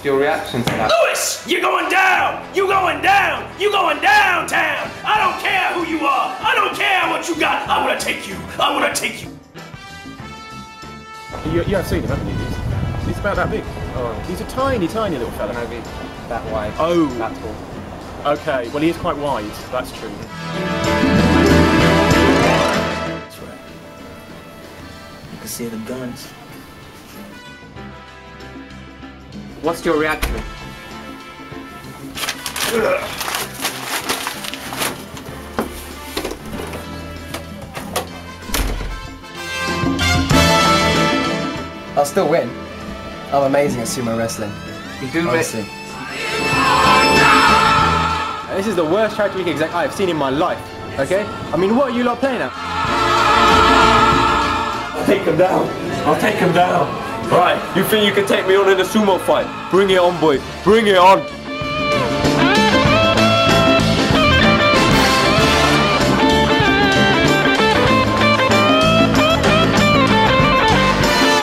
What's your reaction to that? Lewis, you're going down! You going down! You going downtown! I don't care who you are! I don't care what you got! I wanna take you! I wanna take you! You have seen him, haven't you? He's about that big. Oh, he's a tiny, tiny little fella. Maybe that wide. Oh. That tall. Okay, well he is quite wide, that's true. That's right. You can see the guns. What's your reaction? I'll still win. I'm amazing at sumo wrestling. You do honestly. This is the worst character exec I've seen in my life, okay? I mean, what are you lot playing at? I'll take him down. I'll take him down. Right, you think you can take me on in a sumo fight? Bring it on, boys. Bring it on.